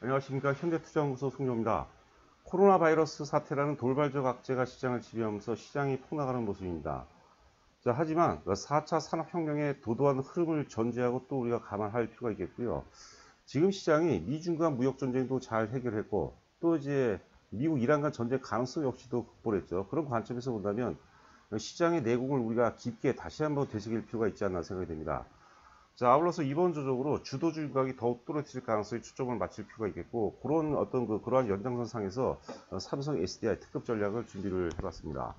안녕하십니까. 현대투자연구소 송정입니다. 코로나 바이러스 사태라는 돌발적 악재가 시장을 지배하면서 시장이 폭락하는 모습입니다. 자, 하지만 4차 산업혁명의 도도한 흐름을 전제하고 또 우리가 감안할 필요가 있겠고요. 지금 시장이 미중 간 무역전쟁도 잘 해결했고 또 이제 미국 이란 간 전쟁 가능성 역시도 극복했죠. 그런 관점에서 본다면 시장의 내공을 우리가 깊게 다시 한번 되새길 필요가 있지 않나 생각이 됩니다. 자, 아울러서 이번 조적으로 주도주 일각이 더욱 또렷해질 가능성에 초점을 맞출 필요가 있겠고, 그런 그러한 연장선상에서 삼성 SDI 특급 전략을 준비를 해봤습니다.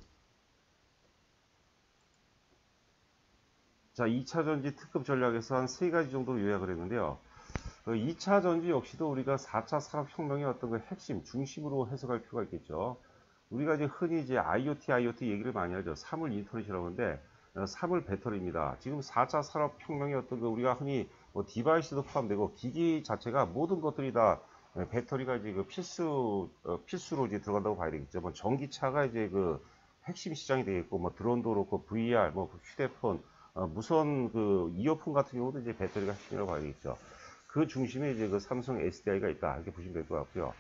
자, 2차 전지 특급 전략에서 한 3가지 정도로 요약을 했는데요. 2차 전지 역시도 우리가 4차 산업혁명의 어떤 그 핵심, 중심으로 해석할 필요가 있겠죠. 우리가 이제 흔히 이제 IoT 얘기를 많이 하죠. 사물 인터넷이라고 하는데, 사물 배터리입니다. 지금 4차 산업혁명의 어떤 그 우리가 흔히 뭐 디바이스도 포함되고 기기 자체가 모든 것들이 다 배터리가 이제 그 필수로 이제 들어간다고 봐야 되겠죠. 뭐 전기차가 이제 그 핵심 시장이 되겠고, 뭐 드론도 그렇고 VR, 뭐 휴대폰, 무선 그 이어폰 같은 경우도 이제 배터리가 핵심이라고 봐야 되겠죠. 그 중심에 이제 그 삼성 SDI가 있다 이렇게 보시면 될 것 같고요.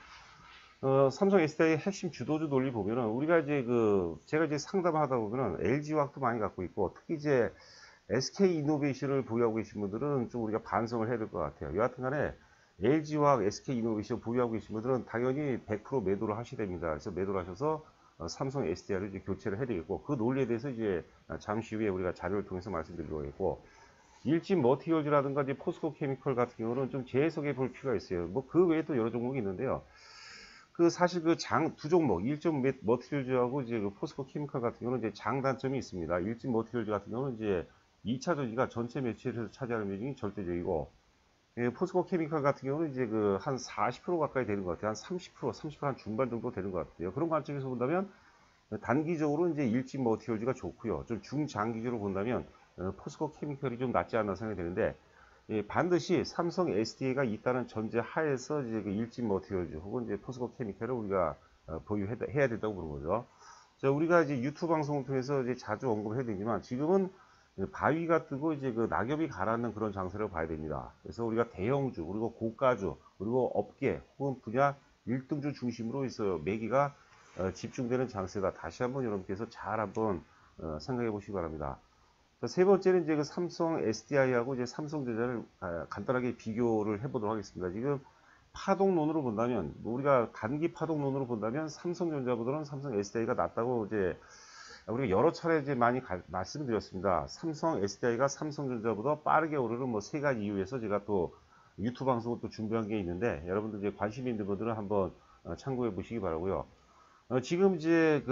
삼성 SDI의 핵심 주도주 논리 보면은 우리가 이제 제가 이제 상담하다 보면은 LG화학도 많이 갖고 있고 특히 이제 SK이노베이션을 보유하고 계신 분들은 좀 우리가 반성을 해야 될 것 같아요. 여하튼간에 LG화학, SK이노베이션 보유하고 계신 분들은 당연히 100% 매도를 하셔야 됩니다. 그래서 매도를 하셔서 삼성 SDI를 이제 교체를 해야 되겠고 그 논리에 대해서 이제 잠시 후에 우리가 자료를 통해서 말씀드리려고 했고 일진 머티리얼즈라든가 이제 포스코 케미컬 같은 경우는 좀 재해석해 볼 필요가 있어요. 뭐 그 외에 또 여러 종목이 있는데요. 사실 두 종목, 일진 머티리얼즈하고 이제 포스코 케미컬 같은 경우는 이제 장단점이 있습니다. 일진 머티리얼즈 같은 경우는 이제 2차 전지가 전체 매출에서 차지하는 비중이 절대적이고, 포스코 케미컬 같은 경우는 이제 한 40% 가까이 되는 것 같아요. 한 30%, 30% 한 중반 정도 되는 것 같아요. 그런 관점에서 본다면, 단기적으로 이제 일진 머티리얼즈가 좋고요. 좀 중장기적으로 본다면, 포스코 케미컬이 좀 낫지 않나 생각이 되는데, 반드시 삼성 SDI가 있다는 전제 하에서 이제 일진 머티리얼즈 혹은 이제 포스코 케미컬을 우리가 보유해야 된다고 보는 거죠. 자, 우리가 이제 유튜브 방송을 통해서 이제 자주 언급을 해야 되지만 지금은 바위가 뜨고 이제 낙엽이 가라앉는 그런 장세라고 봐야 됩니다. 그래서 우리가 대형주 그리고 고가주 그리고 업계 혹은 분야 1등주 중심으로 해서 매기가 집중되는 장세다. 다시 한번 여러분께서 잘 한번 생각해 보시기 바랍니다. 세 번째는 이제 삼성 SDI하고 이제 삼성전자를 간단하게 비교를 해보도록 하겠습니다. 지금 파동론으로 본다면, 우리가 단기 파동론으로 본다면 삼성전자보다는 삼성 SDI가 낫다고 이제 우리가 여러 차례 이제 많이 말씀드렸습니다. 삼성 SDI가 삼성전자보다 빠르게 오르는 뭐 3가지 이유에서 제가 또 유튜브 방송을 또 준비한 게 있는데 여러분들 이제 관심 있는 분들은 한번 참고해 보시기 바라고요. 지금 이제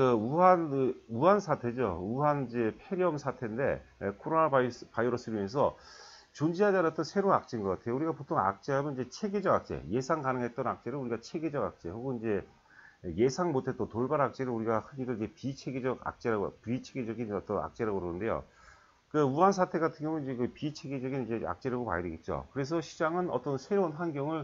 우한 사태죠. 우한 이제 폐렴 사태인데 코로나 바이러스로 인해서 존재하지 않았던 새로운 악재인 것 같아요. 우리가 보통 악재하면 이제 체계적 악재, 예상 가능했던 악재를 우리가 체계적 악재, 혹은 이제 예상 못했던 돌발 악재를 우리가 흔히들 이제 비체계적인 어떤 악재라고 그러는데요. 우한 사태 같은 경우는 이제 비체계적인 이제 악재라고 봐야 되겠죠. 그래서 시장은 어떤 새로운 환경을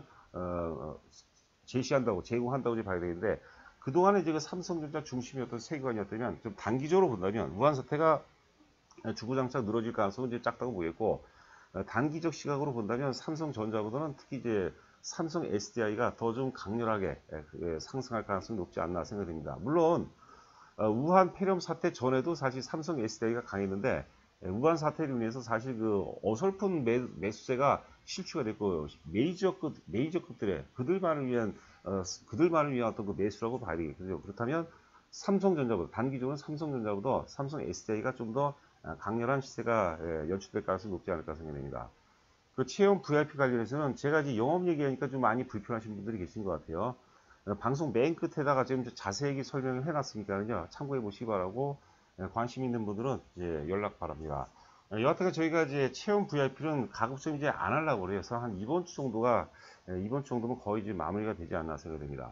제공한다고 봐야 되는데. 그동안에 이제 삼성전자 중심이었던 세계관이었다면 좀 단기적으로 본다면 우한 사태가 주구장창 늘어질 가능성은 이제 작다고 보겠고 단기적 시각으로 본다면 삼성전자보다는 특히 이제 삼성 SDI가 더 좀 강렬하게 상승할 가능성이 높지 않나 생각됩니다. 물론 우한 폐렴 사태 전에도 사실 삼성 SDI가 강했는데 우한 사태로 인해서 사실 어설픈 매수세가 실추가 됐고 메이저급들의 그들만을 위한 어떤 그 매수라고 봐야 되겠죠. 그렇다면 단기적으로는 삼성전자보다 삼성 SDI가 좀 더 강렬한 시세가 연출될 가능성이 높지 않을까 생각됩니다. 체험 VIP 관련해서는 제가 이제 영업 얘기하니까 좀 많이 불편하신 분들이 계신 것 같아요. 방송 맨 끝에다가 지금 자세히 설명을 해놨으니까요. 참고해 보시기 바라고 관심 있는 분들은 이제 연락 바랍니다. 여하튼 저희가 이제 체험 VIP는 가급적 이제 안 하려고 그래요. 그래서 한 이번 주 정도면 거의 이제 마무리가 되지 않나 생각됩니다.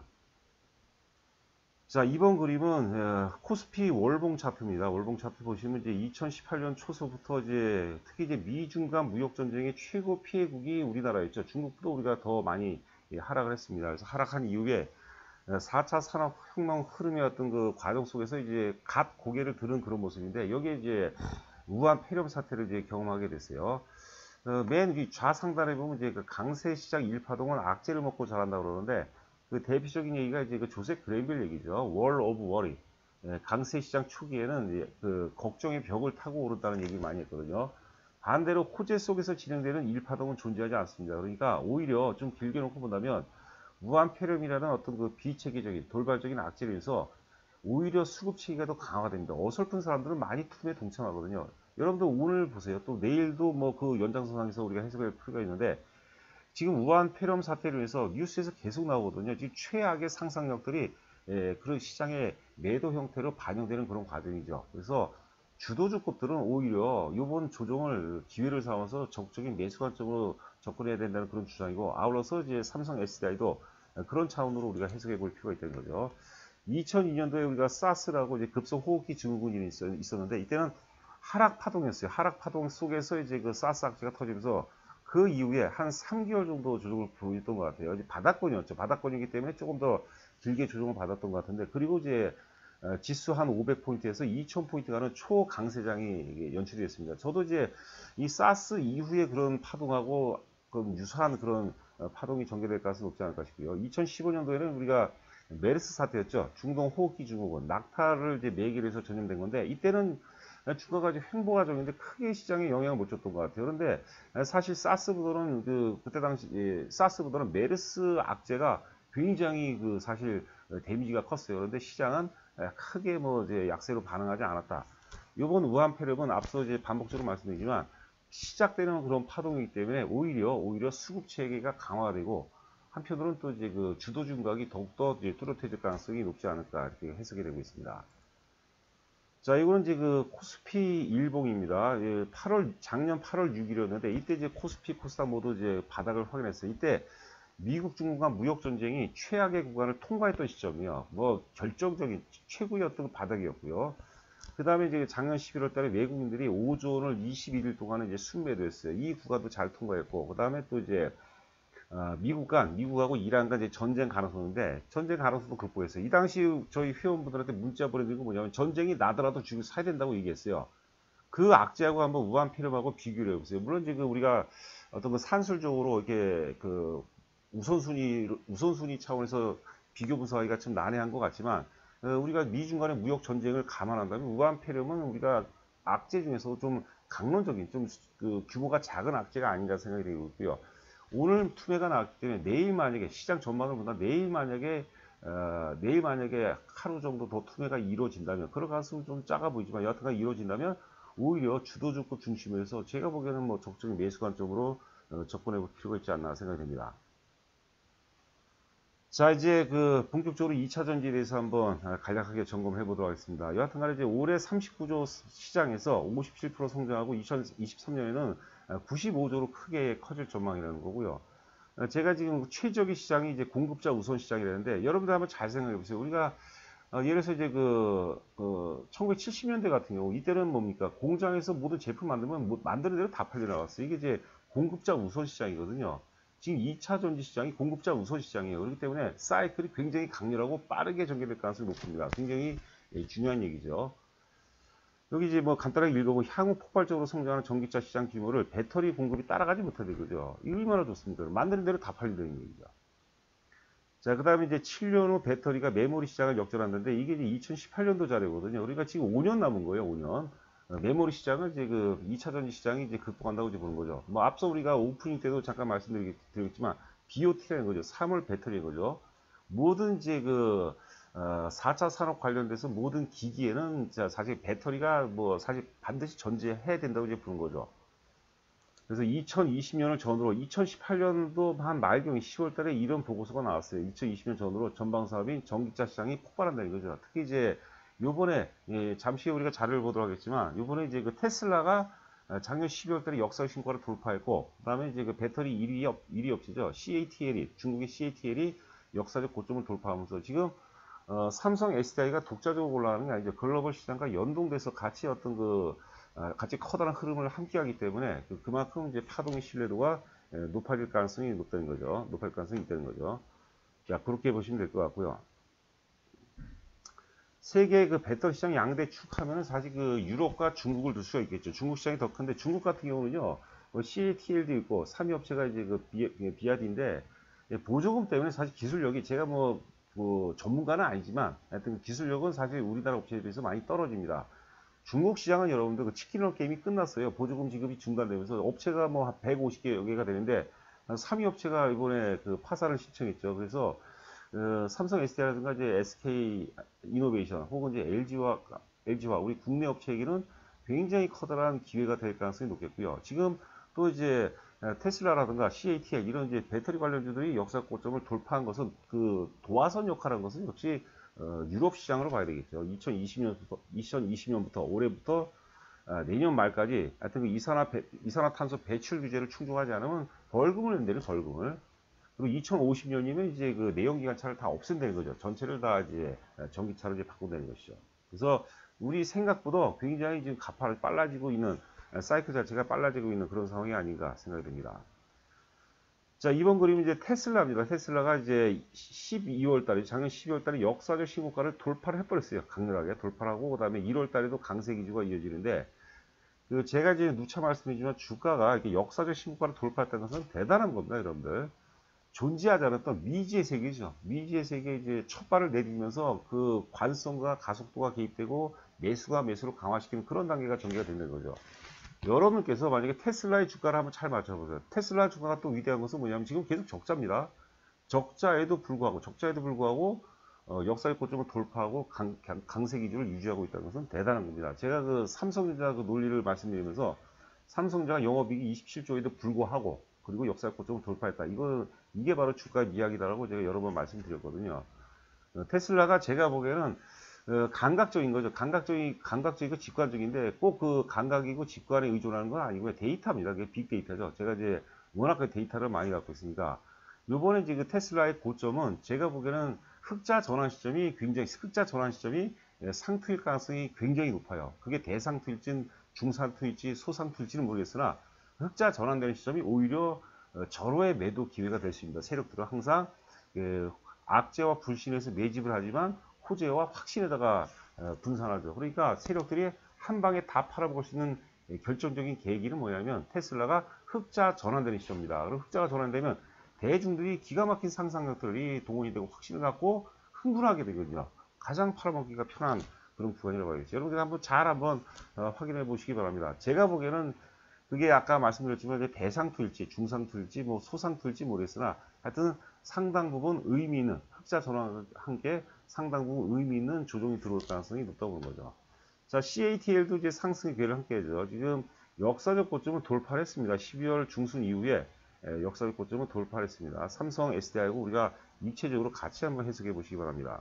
자, 이번 그림은 코스피 월봉 차트입니다. 월봉 차트 보시면 이제 2018년 초서부터 이제 특히 이제 미중 간 무역 전쟁의 최고 피해국이 우리나라였죠. 중국도 우리가 더 많이 하락을 했습니다. 그래서 하락한 이후에 4차 산업혁명 흐름의 어떤 그 과정 속에서 이제 갓 고개를 드는 그런 모습인데 여기에 이제 우한 폐렴 사태를 이제 경험하게 됐어요. 맨 위 좌상단에 보면 이제 그 강세 시장 1파동은 악재를 먹고 자란다 그러는데 그 대표적인 얘기가 이제 그 조셉 그랜빌 얘기죠. Wall of Worry. 강세 시장 초기에는 이제 그 걱정의 벽을 타고 오른다는 얘기 많이 했거든요. 반대로 호재 속에서 진행되는 1파동은 존재하지 않습니다. 그러니까 오히려 좀 길게 놓고 본다면 무한폐렴이라는 어떤 그 비체계적인 돌발적인 악재로 인해서 오히려 수급 체계가 더 강화가 됩니다. 어설픈 사람들은 많이 투매에 동참하거든요. 여러분들 오늘 보세요. 또 내일도 뭐 그 연장선상에서 우리가 해석할 필요가 있는데 지금 우한 폐렴 사태로 해서 뉴스에서 계속 나오거든요. 지금 최악의 상상력들이 그런 시장의 매도 형태로 반영되는 그런 과정이죠. 그래서 주도주급들은 오히려 이번 조정을 기회를 삼아서 적극적인 매수 관점으로 접근해야 된다는 그런 주장이고 아울러서 이제 삼성 SDI도 그런 차원으로 우리가 해석해 볼 필요가 있다는 거죠. 2002년도에 우리가 사스라고 이제 급속 호흡기 증후군이 있었는데 이때는 하락 파동이었어요. 하락 파동 속에서 이제 그 사스 악재가 터지면서 그 이후에 한 3개월 정도 조정을 보였던 것 같아요. 이제 바닥권이었죠. 바닥권이기 때문에 조금 더 길게 조정을 받았던 것 같은데 그리고 이제 지수 한 500포인트에서 2000포인트 가는 초강세장이 연출이 됐습니다. 저도 이제 이 사스 이후에 그런 파동하고 유사한 그런 파동이 전개될 가능성이 높지 않을까 싶고요. 2015년도에는 우리가 메르스 사태였죠. 중동 호흡기 증후군, 낙타를 이제 매개로 해서 전염된 건데 이때는 주가가 이제 횡보 과정인데 크게 시장에 영향을 못 줬던 것 같아요. 그런데 사실 사스보다는 그때 당시 사스보다는 메르스 악재가 굉장히 그 사실 데미지가 컸어요. 그런데 시장은 크게 뭐 이제 약세로 반응하지 않았다. 이번 우한 폐렴은 앞서 이제 반복적으로 말씀드리지만 시작되는 그런 파동이기 때문에 오히려 수급 체계가 강화되고 한편으로는 또 이제 그 주도 중각이 더욱더 이제 뚜렷해질 가능성이 높지 않을까 이렇게 해석이 되고 있습니다. 자, 이거는 이제 그 코스피 일봉입니다. 작년 8월 6일이었는데 이때 이제 코스피, 코스닥 모두 이제 바닥을 확인했어요. 이때 미국 중국 간 무역 전쟁이 최악의 구간을 통과했던 시점이요. 뭐 결정적인 최고의 어떤 바닥이었고요. 그 다음에 이제 작년 11월 달에 외국인들이 5조 원을 21일 동안에 이제 순매도했어요. 이 구간도 잘 통과했고, 그 다음에 또 이제 미국하고 이란간 이제 전쟁 가능성인데 전쟁 가능성도 극복했어요. 이 당시 저희 회원분들한테 문자 보내드린 거 뭐냐면 전쟁이 나더라도 죽이 사야 된다고 얘기했어요. 그 악재하고 한번 우한 폐렴하고 비교를 해보세요. 물론 지금 우리가 어떤 그 산술적으로 이렇게 그 우선순위 차원에서 비교 분석하기가 좀 난해한 것 같지만 우리가 미중 간의 무역 전쟁을 감안한다면 우한 폐렴은 우리가 악재 중에서 좀 강론적인 좀 그 규모가 작은 악재가 아닌가 생각이 되고 있고요. 오늘 투매가 나왔기 때문에 내일 만약에 시장 전망을 본다 내일 만약에 하루 정도 더 투매가 이루어진다면 그런 가능성은 좀 작아 보이지만 여하튼간 이루어진다면 오히려 주도주급 중심에서 제가 보기에는 뭐 적극적인 매수 관점으로 접근해 볼 필요가 있지 않나 생각이 됩니다. 자, 이제 그 본격적으로 2차 전지에 대해서 한번 간략하게 점검해 보도록 하겠습니다. 여하튼간에 이제 올해 39조 시장에서 57% 성장하고 2023년에는 95조로 크게 커질 전망이라는 거고요. 제가 지금 최적의 시장이 이제 공급자 우선 시장이라는데 여러분들 한번 잘 생각해 보세요. 우리가 예를 들어서 이제 1970년대 같은 경우 이때는 뭡니까? 공장에서 모든 제품 만들면 만드는 대로 다 팔려 나갔어요. 이게 이제 공급자 우선 시장이거든요. 지금 2차 전지 시장이 공급자 우선 시장이에요. 그렇기 때문에 사이클이 굉장히 강렬하고 빠르게 전개될 가능성이 높습니다. 굉장히 중요한 얘기죠. 여기 이제 뭐 간단하게 읽어보면 향후 폭발적으로 성장하는 전기차 시장 규모를 배터리 공급이 따라가지 못하게 그죠. 이거 얼마나 좋습니까? 만드는 대로 다 팔린다는 얘기죠. 자, 그 다음에 이제 7년 후 배터리가 메모리 시장을 역전한다는데 이게 이제 2018년도 자료거든요. 우리가 지금 5년 남은 거예요, 5년. 메모리 시장을 이제 그 2차 전지 시장이 이제 극복한다고 이제 보는 거죠. 뭐 앞서 우리가 오프닝 때도 잠깐 말씀드렸지만 BOT라는 거죠. 3월 배터리인 거죠. 모든 이제 4차 산업 관련돼서 모든 기기에는 사실 배터리가 뭐 사실 반드시 전제해야 된다고 이제 보는 거죠. 그래서 2020년을 전후로 2018년도 한 말경 10월 달에 이런 보고서가 나왔어요. 2020년 전후로 전방 사업인 전기차 시장이 폭발한다는 거죠. 특히 이제 요번에 잠시 후에 우리가 자료를 보도록 하겠지만 요번에 이제 그 테슬라가 작년 12월 달에 역사 신고를 돌파했고 그다음에 이제 그 배터리 1위 업체죠. CATL이 중국의 CATL이 역사적 고점을 돌파하면서 지금 삼성 SDI가 독자적으로 올라가는 게 아니죠. 글로벌 시장과 연동돼서 같이 같이 커다란 흐름을 함께하기 때문에 그만큼 이제 파동의 신뢰도가 높아질 가능성이 높다는 거죠. 높아질 가능성이 있다는 거죠. 자, 그렇게 보시면 될 것 같고요. 세계 그 배터리 시장 양대 축 하면은 사실 그 유럽과 중국을 둘 수가 있겠죠. 중국 시장이 더 큰데 중국 같은 경우는요. 뭐 CATL도 있고 3위 업체가 이제 그 비아디인데 보조금 때문에 사실 기술력이 제가 뭐 전문가는 아니지만 하여튼 기술력은 사실 우리나라 업체에 비해서 많이 떨어집니다. 중국 시장은 여러분들 그 치킨롤 게임이 끝났어요. 보조금 지급이 중단되면서 업체가 뭐 한 150개가 되는데 3위 업체가 이번에 그 파산을 신청했죠. 그래서 삼성 SDI라든가 이제 SK 이노베이션 혹은 이제 LG와 우리 국내 업체에게는 굉장히 커다란 기회가 될 가능성이 높겠고요. 지금 또 이제 테슬라라든가 CATL 이런 이제 배터리 관련주들이 역사 고점을 돌파한 것은 그 도화선 역할한 것은 역시 유럽 시장으로 봐야 되겠죠. 2020년부터 올해부터 내년 말까지 하여튼 그 이산화탄소 배출 규제를 충족하지 않으면 벌금을 낸다는 벌금을. 그리고 2050년이면 이제 그 내연기관차를 다 없앤다는 거죠. 전체를 다 이제 전기차로 이제 바꾼다는 것이죠. 그래서 우리 생각보다 굉장히 지금 가파르게 빨라지고 있는 사이클 자체가 빨라지고 있는 그런 상황이 아닌가 생각이 듭니다. 자, 이번 그림은 이제 테슬라입니다. 테슬라가 이제 12월 달에, 작년 12월 달에 역사적 신고가를 돌파를 해버렸어요. 강렬하게 돌파하고, 그 다음에 1월 달에도 강세 기조가 이어지는데, 그 제가 이제 누차 말씀드리지만 주가가 이렇게 역사적 신고가를 돌파했다는 것은 대단한 겁니다, 여러분들. 존재하지 않았던 미지의 세계죠. 미지의 세계에 이제 첫 발을 내딛면서 그 관성과 가속도가 개입되고 매수로 강화시키는 그런 단계가 전개가 된다는 거죠. 여러분께서 만약에 테슬라의 주가를 한번 잘 맞춰보세요. 테슬라 주가가 또 위대한 것은 뭐냐면 지금 계속 적자입니다. 적자에도 불구하고 역사의 고점을 돌파하고 강세 기조를 유지하고 있다는 것은 대단한 겁니다. 제가 그 삼성전자 그 논리를 말씀드리면서 삼성전자가 영업이익이 27조에도 불구하고 그리고 역사의 고점을 돌파했다. 이게 바로 주가의 미학이다라고 제가 여러 번 말씀드렸거든요. 테슬라가 제가 보기에는 감각적인 거죠. 감각적이고 직관적인데 꼭 그 감각이고 직관에 의존하는 건 아니고요. 데이터입니다. 그게 빅데이터죠. 제가 이제 워낙 그 데이터를 많이 갖고 있으니까 요번에 이제 그 테슬라의 고점은 제가 보기에는 흑자 전환 시점이 상투일 가능성이 굉장히 높아요. 그게 대상투일진, 중상투일지, 소상투일지는 모르겠으나 흑자 전환되는 시점이 오히려 절호의 매도 기회가 될 수 있습니다. 세력들은 항상 악재와 불신에서 매집을 하지만 호재와 확신에다가 분산하죠. 그러니까 세력들이 한 방에 다 팔아볼 수 있는 결정적인 계기는 뭐냐면 테슬라가 흑자 전환되는 시점입니다. 그리고 흑자가 전환되면 대중들이 기가 막힌 상상력들이 동원이 되고 확신을 갖고 흥분하게 되거든요. 가장 팔아먹기가 편한 그런 구간이라고 봐야겠죠. 여러분들 한번 확인해 보시기 바랍니다. 제가 보기에는 그게 아까 말씀드렸지만 대상투일지, 중상투일지, 뭐 소상투일지 모르겠으나 하여튼 상당 부분 의미 있는 흑자 전환과 함께 상당 부분 의미 있는 조정이 들어올 가능성이 높다고 보는 거죠. 자, CATL도 이제 상승의 기회를 함께 해죠. 지금 역사적 고점을 돌파했습니다. 12월 중순 이후에 역사적 고점을 돌파했습니다. 삼성 SDI하고 우리가 입체적으로 같이 한번 해석해 보시기 바랍니다.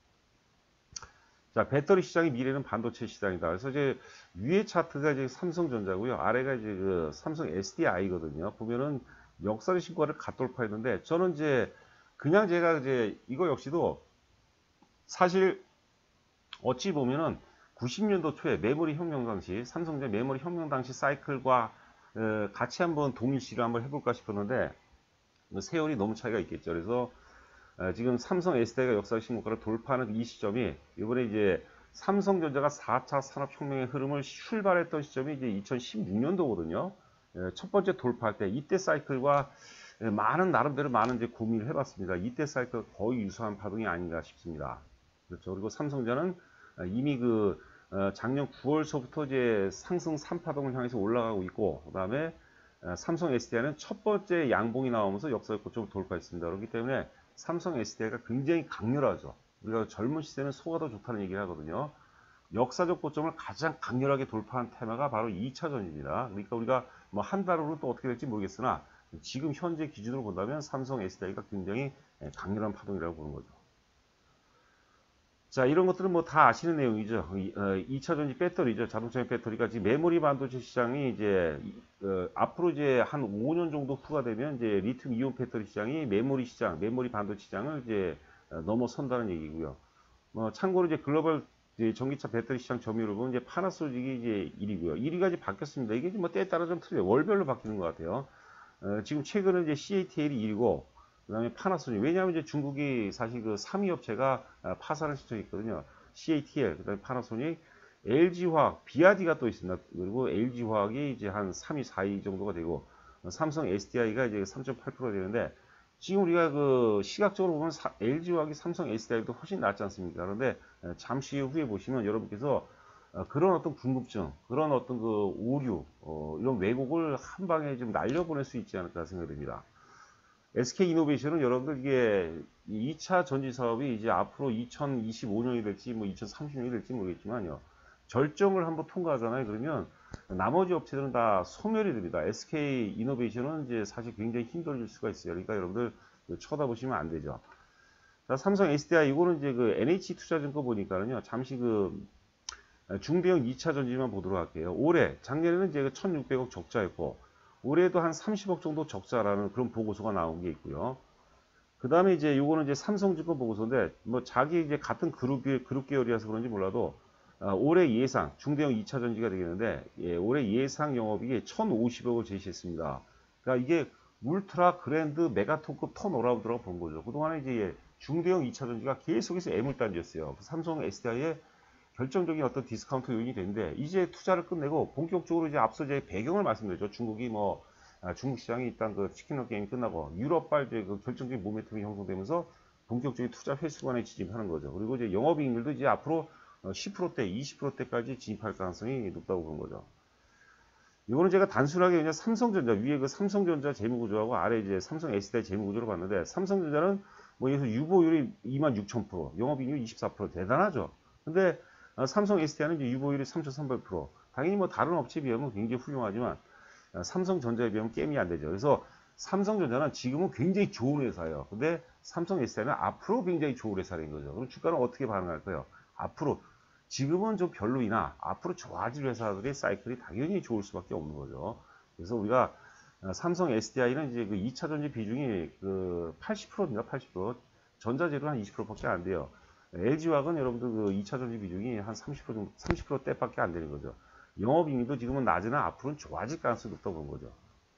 자, 배터리 시장의 미래는 반도체 시장이다. 그래서 이제 위에 차트가 이제 삼성전자고요. 아래가 이제 그 삼성 SDI거든요. 보면은 역사적 신고가를 갓돌파했는데 저는 이제 그냥 제가 이제 이거 역시도 사실 어찌 보면은 90년도 초에 메모리 혁명 당시 삼성전자 메모리 혁명 당시 사이클과 같이 한번 동일시를 한번 해볼까 싶었는데 세월이 너무 차이가 있겠죠. 그래서 지금 삼성 SDI가 역사적 신고가를 돌파하는 이 시점이 이번에 이제 삼성전자가 4차 산업혁명의 흐름을 출발했던 시점이 이제 2016년도거든요. 첫 번째 돌파할 때 이때 사이클과 나름대로 많은 이제 고민을 해봤습니다. 이때 사이클 거의 유사한 파동이 아닌가 싶습니다. 그렇죠. 그리고 삼성전자는 이미 그 작년 9월서부터 이제 상승 3파동을 향해서 올라가고 있고, 그 다음에 삼성 SDI는 첫 번째 양봉이 나오면서 역사적 고점을 돌파했습니다. 그렇기 때문에 삼성 SDI가 굉장히 강렬하죠. 우리가 젊은 시대는 소가 더 좋다는 얘기를 하거든요. 역사적 고점을 가장 강렬하게 돌파한 테마가 바로 2차전지입니다. 그러니까 우리가 뭐 한 달 후로 또 어떻게 될지 모르겠으나 지금 현재 기준으로 본다면 삼성 SDI가 굉장히 강렬한 파동이라고 보는 거죠. 자, 이런 것들은 뭐 다 아시는 내용이죠. 2차전지 배터리죠. 자동차용 배터리가 지금 메모리 반도체 시장이 이제 앞으로 이제 한 5년 정도 후가 되면 이제 리튬 이온 배터리 시장이 메모리 반도체 시장을 이제 넘어선다는 얘기고요. 참고로 이제 글로벌 전기차 배터리 시장 점유율을 보면 이제 파나소닉이 이제 1위고요. 1위가 이제 바뀌었습니다. 이게 뭐 때에 따라 좀 틀려요. 월별로 바뀌는 것 같아요. 지금 최근에 이제 CATL이 1위고 그 다음에 파나소닉. 왜냐하면 이제 중국이 사실 그 3위 업체가 파산을 신청했거든요. CATL, 그 다음에 파나소닉. LG화학, 비아디가 또 있습니다. 그리고 LG화학이 이제 한 3위, 4위 정도가 되고, 삼성 SDI가 이제 3.8% 되는데, 지금 우리가 그 시각적으로 보면 LG화학이 삼성 SDI보다 훨씬 낫지 않습니까? 그런데 잠시 후에 보시면 여러분께서 그런 어떤 궁금증, 그런 어떤 그 오류, 이런 왜곡을 한 방에 좀 날려보낼 수 있지 않을까 생각이 듭니다. SK이노베이션은 여러분들 이게 2차 전지 사업이 이제 앞으로 2025년이 될지 뭐 2030년이 될지 모르겠지만요. 절정을 한번 통과하잖아요. 그러면 나머지 업체들은 다 소멸이 됩니다. SK이노베이션은 이제 사실 굉장히 힘들어질 수가 있어요. 그러니까 여러분들 쳐다보시면 안 되죠. 자, 삼성 SDI 이거는 이제 그 NH투자증권 보니까는요. 잠시 그 중대형 2차 전지만 보도록 할게요. 올해 작년에는 이제 1,600억 적자였고 올해도 한 30억 정도 적자라는 그런 보고서가 나온 게 있고요. 그 다음에 이제 요거는 이제 삼성증권 보고서인데 뭐 자기 이제 같은 그룹 계열이라서 그런지 몰라도 올해 예상 중대형 2차 전지가 되겠는데 올해 예상 영업이익이 1,050억을 제시했습니다. 그러니까 이게 울트라 그랜드 메가톤급 턴어라운드라고 본 거죠. 그동안에 이제 중대형 2차 전지가 계속해서 애물단지였어요. 삼성 SDI의 결정적인 어떤 디스카운트 요인이 되는데 이제 투자를 끝내고 본격적으로 이제 앞서 제 배경을 말씀드렸죠. 중국이 뭐 중국 시장이 일단 그 치킨런 게임이 끝나고 유럽발 이제 그 결정적인 모멘텀이 형성되면서 본격적인 투자 회수관에 진입하는 거죠. 그리고 이제 영업이익률도 이제 앞으로 10%대, 20%대까지 진입할 가능성이 높다고 보는 거죠. 이거는 제가 단순하게 그냥 삼성전자 위에 그 삼성전자 재무구조하고 아래 이제 삼성 SDI 재무구조로 봤는데 삼성전자는 뭐 여기서 유보율이 26,000%, 영업이익률 24% 대단하죠. 근데 삼성 SDI는 이제 유보율이 3,300%. 당연히 뭐 다른 업체에 비하면 굉장히 훌륭하지만 삼성전자에 비하면 게임이 안 되죠. 그래서 삼성전자는 지금은 굉장히 좋은 회사예요. 근데 삼성 SDI는 앞으로 굉장히 좋은 회사인 거죠. 그럼 주가는 어떻게 반응할까요? 앞으로 지금은 좀 별로이나 앞으로 좋아질 회사들의 사이클이 당연히 좋을 수밖에 없는 거죠. 그래서 우리가 삼성 SDI는 이제 그 2차 전지 비중이 그 80%입니다. 80%. 전자재료 한 20%밖에 안 돼요. LG화학은 여러분들 그 2차 전지 비중이 한 30% 정도, 30%대밖에 안 되는 거죠. 영업이익률도 지금은 낮으나 앞으로는 좋아질 가능성이 높다고 본 거죠.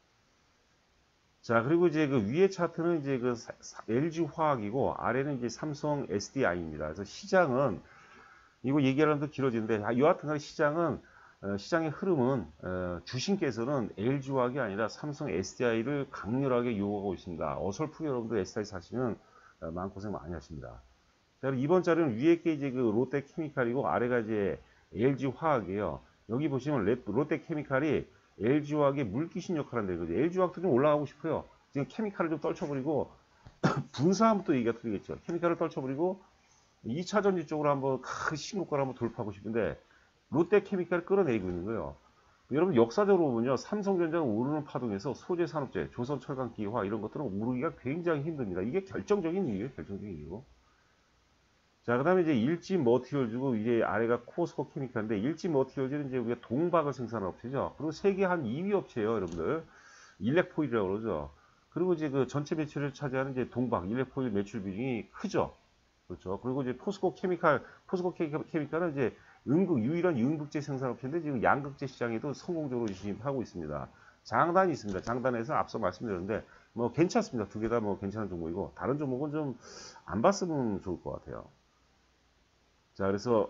자, 그리고 이제 그 위에 차트는 이제 그 LG화학이고 아래는 이제 삼성 SDI입니다. 그래서 시장은 이거 얘기하려면 길어지는데 여하튼간 시장은 시장의 흐름은 주신께서는 LG화학이 아니라 삼성 SDI를 강렬하게 요구하고 있습니다. 어설프게 여러분들 SDI 사시면 마음고생 많이 하십니다. 자, 이번 자료는 위에 게 이제 그 롯데케미칼이고 아래가 이제 LG화학이에요. 여기 보시면 롯데케미칼이 LG화학의 물귀신 역할을 한다는 거죠. LG화학도 좀 올라가고 싶어요. 지금 케미칼을 좀 떨쳐버리고 분사하면 또 얘기가 틀리겠죠. 케미칼을 떨쳐버리고 2차 전지 쪽으로 한번 큰 신고가를 한번 돌파하고 싶은데 롯데케미칼을 끌어내리고 있는 거예요. 여러분 역사적으로 보면요. 삼성전자가 오르는 파동에서 소재산업재, 조선철강기화 이런 것들은 오르기가 굉장히 힘듭니다. 이게 결정적인 이유예요. 결정적인 이유. 자, 그 다음에 이제 일진 머티리얼즈고 이제 아래가 코스코 케미칼인데 일진 머티리얼즈는 이제 우리가 동박을 생산하는 업체죠. 그리고 세계 한 2위 업체예요, 여러분들. 일렉포일이라고 그러죠. 그리고 이제 그 전체 매출을 차지하는 이제 동박, 일렉포일 매출 비중이 크죠. 그렇죠. 그리고 이제 포스코 케미칼은 이제 유일한 음극재 생산업체인데 지금 양극재 시장에도 성공적으로 진입하고 있습니다. 장단이 있습니다. 장단에서 앞서 말씀드렸는데 뭐 괜찮습니다. 두 개 다 뭐 괜찮은 종목이고 다른 종목은 좀 안 봤으면 좋을 것 같아요. 자, 그래서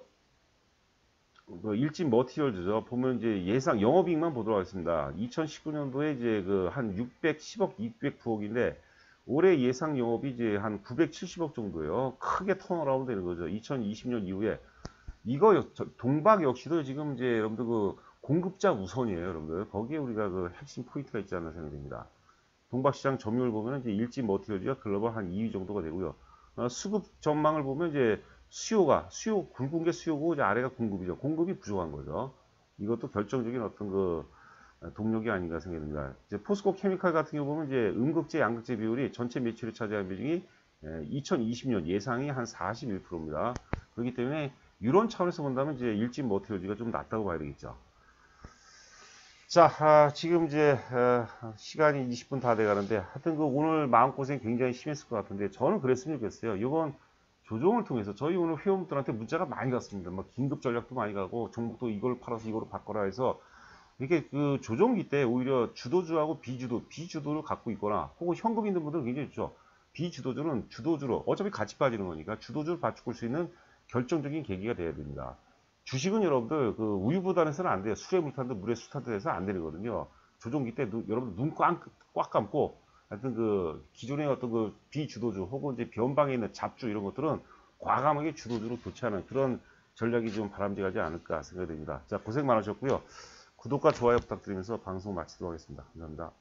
그 일진 머티리얼즈죠. 보면 이제 예상 영업이익만 보도록 하겠습니다. 2019년도에 이제 그 한 610억, 209억인데 올해 예상 영업이 이제 한 970억 정도예요. 크게 턴어라운드 되는 거죠. 2020년 이후에 이거 동박 역시도 지금 이제 여러분들 그 공급자 우선이에요, 여러분들. 거기에 우리가 그 핵심 포인트가 있지 않나 생각됩니다. 동박 시장 점유율 보면 이제 일진 머티리얼즈가 글로벌 한 2위 정도가 되고요. 수급 전망을 보면 이제 굵은 게 수요고 이제 아래가 공급이죠. 공급이 부족한 거죠. 이것도 결정적인 어떤 그 동력이 아닌가 생각됩니다. 이제 포스코 케미칼 같은 경우 보면 이제 음극재, 양극재 비율이 전체 매출을 차지하는 비중이 2020년 예상이 한 41%입니다. 그렇기 때문에 이런 차원에서 본다면 이제 일진 머티리얼즈가 좀 낫다고 봐야 되겠죠. 자, 지금 이제 시간이 20분 다 돼가는데 하여튼 그 오늘 마음고생 굉장히 심했을 것 같은데 저는 그랬으면 좋겠어요. 이번 조정을 통해서 저희 오늘 회원분들한테 문자가 많이 갔습니다. 막 긴급 전략도 많이 가고 종목도 이걸 팔아서 이거로 바꿔라 해서 이렇게 그 조정기 때 오히려 주도주하고 비주도를 갖고 있거나 혹은 현금 있는 분들은 굉장히 좋죠. 비주도주는 주도주로 어차피 같이 빠지는 거니까 주도주를 바꿀 수 있는 결정적인 계기가 돼야 됩니다. 주식은 여러분들 그 우유부단해서는 안 돼요. 술에 물탄듯 물에 수탄듯 해서 안 되거든요. 조종기 때 여러분들 눈 꽉 감고 하여튼 그 기존의 어떤 그 비주도주 혹은 이제 변방에 있는 잡주 이런 것들은 과감하게 주도주로 교체하는 그런 전략이 좀 바람직하지 않을까 생각이 됩니다. 자, 고생 많으셨고요. 구독과 좋아요 부탁드리면서 방송 마치도록 하겠습니다. 감사합니다.